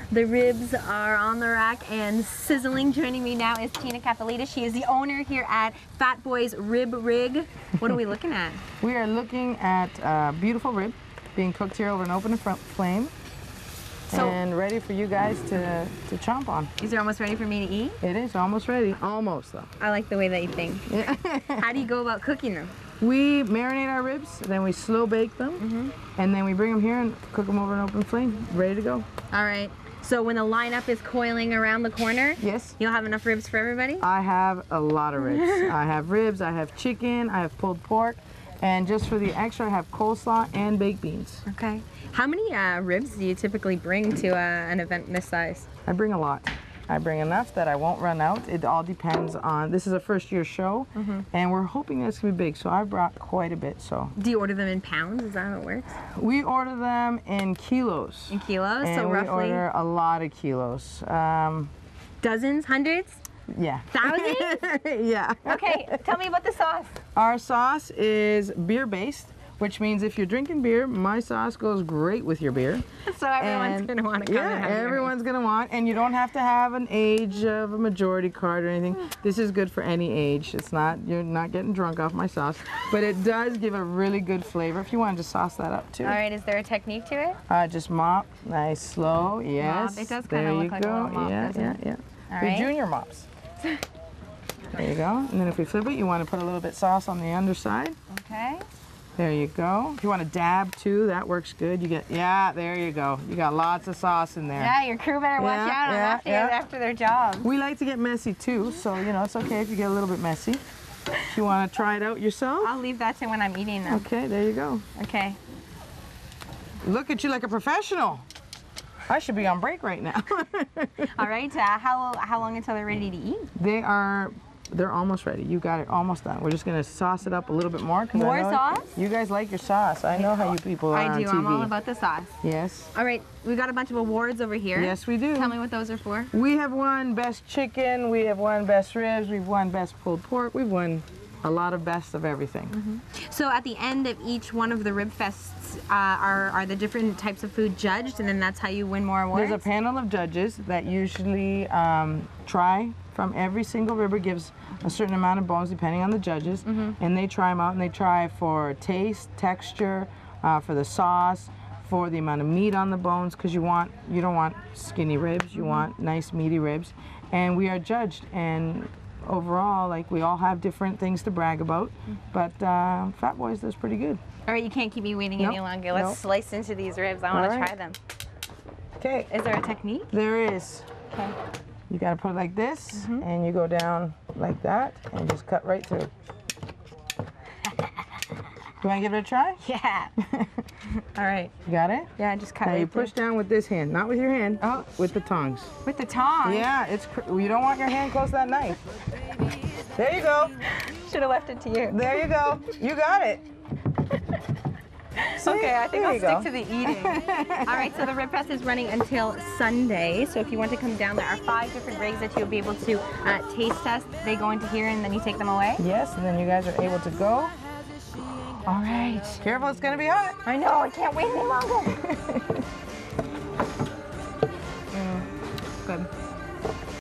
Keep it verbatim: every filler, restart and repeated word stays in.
The ribs are on the rack and sizzling. Joining me now is Tina Capelita. She is the owner here at Fat Boys Rib Rig. What are we looking at? We are looking at a beautiful rib being cooked here over an open front flame so, and ready for you guys to, to chomp on. Is it almost ready for me to eat? It is almost ready. Almost, though. I like the way that you think. Yeah. How do you go about cooking them? We marinate our ribs, then we slow bake them, mm-hmm. and then we bring them here and cook them over an open flame, ready to go. All right. So when the lineup is coiling around the corner, yes, you'll have enough ribs for everybody? I have a lot of ribs. I have ribs, I have chicken, I have pulled pork, and just for the extra, I have coleslaw and baked beans. Okay. How many uh, ribs do you typically bring to uh, an event this size? I bring a lot. I bring enough that I won't run out. It all depends on, this is a first year show, mm-hmm. and we're hoping it's gonna be big, so I brought quite a bit, so. Do you order them in pounds? Is that how it works? We order them in kilos. In kilos, and so we roughly? We order a lot of kilos. Um, Dozens, hundreds? Yeah. Thousands? Yeah. Okay, tell me about the sauce. Our sauce is beer-based, which means if you're drinking beer, my sauce goes great with your beer. So everyone's going to want to come yeah, and have everyone's going to want, and you don't have to have an age of a majority card or anything. This is good for any age. It's not, you're not getting drunk off my sauce, but it does give a really good flavor if you wanted to sauce that up too. All right, is there a technique to it? Uh, just mop, nice, slow, yes. Mop. It does kind of look like a little mop, yeah, doesn't yeah, it? yeah. All The right. junior mops. There you go. And then if we flip it, you want to put a little bit sauce on the underside. Okay. There you go. If you want to dab too, that works good. You get, yeah, there you go. You got lots of sauce in there. Yeah, your crew better watch Yeah, out on yeah, after, yeah. after their job. We like to get messy too, so you know, it's okay if you get a little bit messy. If you want to try it out yourself. I'll leave that to when I'm eating them. Okay, there you go. Okay. Look at you like a professional. I should be on break right now. All right, uh, how, how long until they're ready to eat? They are, they're almost ready. You got it almost done. We're just gonna sauce it up a little bit more. More I know sauce? You guys like your sauce. I know how you people are I on do, T V. I'm all about the sauce. Yes. All right, we got a bunch of awards over here. Yes, we do. Tell me what those are for. We have won best chicken, we have won best ribs, we've won best pulled pork, we've won a lot of best of everything. Mm-hmm. So at the end of each one of the Rib Fests, uh, are, are the different types of food judged, and then that's how you win more awards? There's a panel of judges that usually um, try from every single ribber, gives a certain amount of bones depending on the judges, mm-hmm. and they try them out, and they try for taste, texture, uh, for the sauce, for the amount of meat on the bones, because you want, you don't want skinny ribs, you mm-hmm. want nice meaty ribs, and we are judged, and overall, like, we all have different things to brag about, mm-hmm. but uh, Fat Boys does pretty good. All right, you can't keep me waiting nope. any longer. Let's nope. slice into these ribs. I want to try them. Okay. Is there a technique? There is. Okay. You got to put it like this, mm-hmm. and you go down like that, and just cut right through. You want to give it a try? Yeah. All right. You got it? Yeah, just cut now right you through. push down with this hand, not with your hand, oh. with the tongs. With the tongs? Yeah, it's cr you don't want your hand close to that knife. There you go. Should have left it to you. There you go. You got it. See? Okay, I think there I'll you stick go. to the eating. All right, so the Rib Fest is running until Sunday. So if you want to come down, there are five different rigs that you'll be able to uh, taste test. They go into here and then you take them away? Yes, and then you guys are able to go. All right. Careful, it's going to be hot. I know, I can't wait any longer.